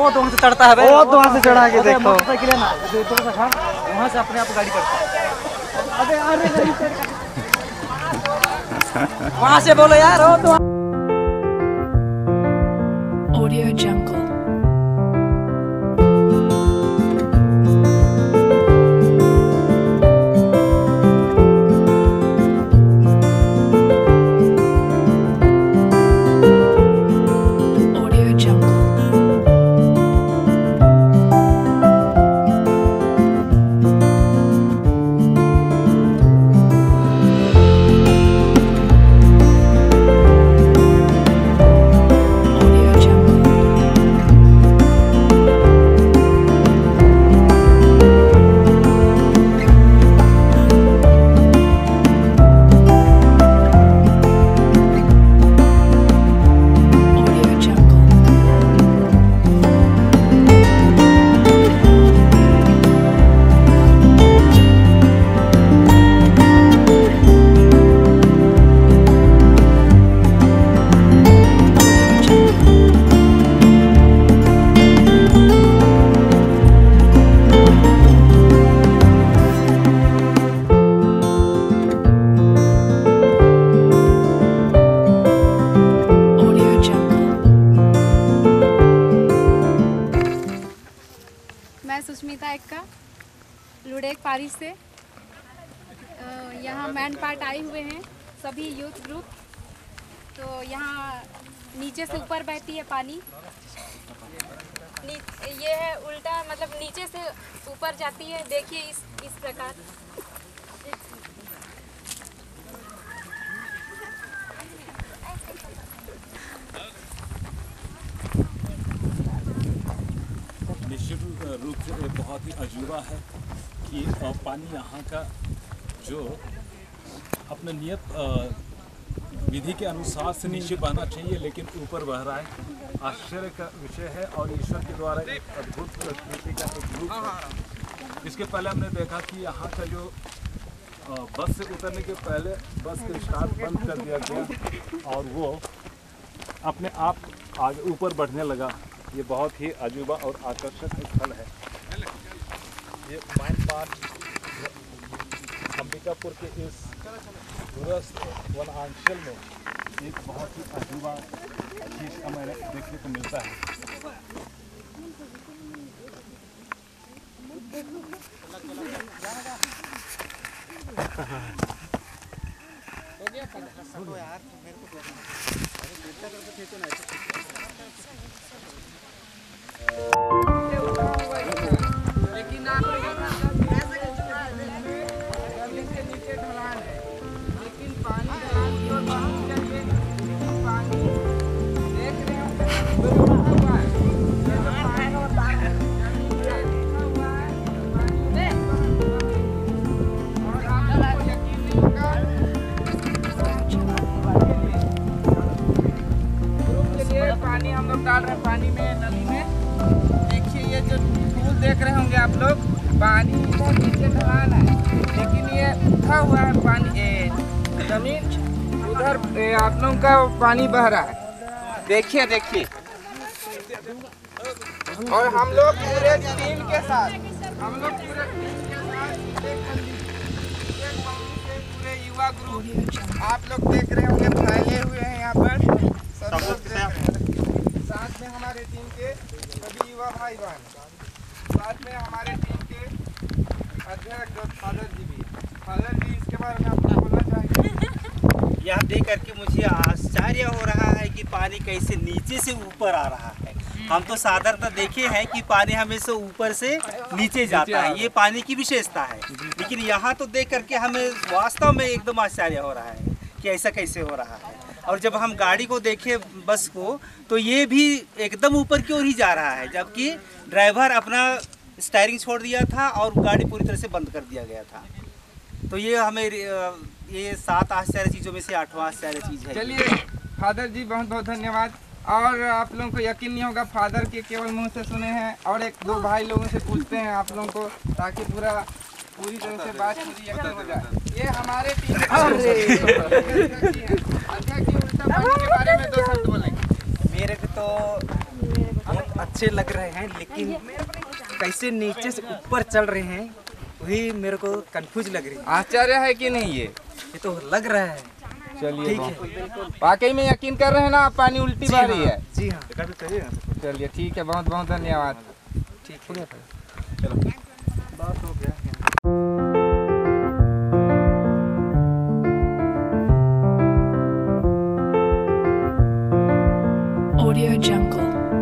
वो तो वहाँ से चढ़ता है भाई, वो तो वहाँ से चढ़ा के देखो। मोटरसाइकिल है ना थोड़ा सा वहाँ से अपने आप गाड़ी चढ़ता है। वहाँ से बोलो यार वो तो। Audio Jungle. Audio Jungle. Audio Jungle. Audio Jungle. Audio Jungle. Audio Jungle. मैं सुष्मिता एक्का लुडेक पारिस से यहाँ मैन पार्ट आए हुए हैं सभी यूथ ग्रुप। तो यहाँ नीचे से ऊपर बहती है पानी, ये है उल्टा, मतलब नीचे से ऊपर जाती है। देखिए इस प्रकार। निश्चित रूप से ये बहुत ही अजूबा है कि पानी यहाँ का जो अपने नियत विधि के अनुसार से नीचे बहना चाहिए, लेकिन ऊपर बह रहा है। आश्चर्य का विषय है और ईश्वर के द्वारा एक अद्भुत प्रकृति का एक रूप है। इसके पहले हमने देखा कि यहाँ का जो बस से उतरने के पहले बस के स्टार्ट बंद कर दिया गया और वो अपने आप आगे ऊपर बढ़ने लगा। ये बहुत ही अजूबा और आकर्षक स्थल है। ये मैन पार्क अंबिकापुर के इस दूरस्थ वनांचल में एक बहुत ही अजूबा चीज हमें देखने को मिलता है। लेकिन आप के नीचे ढलान है, लेकिन पानी ढलान की ओर बढ़ना चाहिए। पानी देख रहे हो और आपको यकीन नहीं होगा ग्रुप के लिए पानी हम लोग डाल रहे हैं पानी में, नली में। देखिए ये जो फूल देख रहे होंगे आप लोग, पानी इधर नीचे ढलान है, लेकिन ये उठा हुआ है पानी, जमीन उधर आप लोगों का पानी बह रहा है। देखिए देखिए। और हम लोग पूरे टीम के साथ पूरे युवा ग्रुप आप लोग देख रहे होंगे फैले हुए हैं यहाँ पर सब लोग। साथ में हमारे टीम के सभी युवा भाई बहन, साथ में हमारे टीम के अध्यक्ष फादर जी भी। फादर जी इसके बारे में आपको बोलना चाहेंगे? यह देख करके मुझे आश्चर्य हो रहा है कि पानी कैसे नीचे से ऊपर आ रहा है। हम तो साधारणतः देखे हैं कि पानी हमेशा ऊपर से नीचे जाता है, ये पानी की विशेषता है। लेकिन यहाँ तो देख करके हमें वास्तव में एकदम आश्चर्य हो रहा है कि ऐसा कैसे हो रहा है। और जब हम गाड़ी को देखें, बस को, तो ये भी एकदम ऊपर की ओर ही जा रहा है, जबकि ड्राइवर अपना स्टीयरिंग छोड़ दिया था और गाड़ी पूरी तरह से बंद कर दिया गया था। तो ये हमें ये 7 आश्चर्य चीज़ों में से 8वां आश्चर्य चीज़ है। चलिए फादर जी बहुत बहुत धन्यवाद। और आप लोगों को यकीन नहीं होगा, फादर के केवल मुंह से सुने हैं और एक दो भाई लोगों से पूछते हैं आप लोगों को, ताकि पूरी तरह से बात पूरी यकीन हो जाए। ये हमारे टीम अध्यक्ष जी उल्टा पानी के बारे में 2 शब्द बोलेंगे। मेरे को तो बहुत अच्छे लग रहे हैं, लेकिन कैसे नीचे से ऊपर चल रहे हैं वही मेरे को कंफ्यूज लग रही है। आश्चर्य है कि नहीं ये तो लग रहा है। चलिए ठीक है, वाकई में यकीन कर रहे हैं ना आप, पानी उल्टी जी बारी हाँ, है। जी हाँ। चलिए ठीक है, बहुत बहुत धन्यवाद। ठीक है। बात हो गया। Audio Jungle.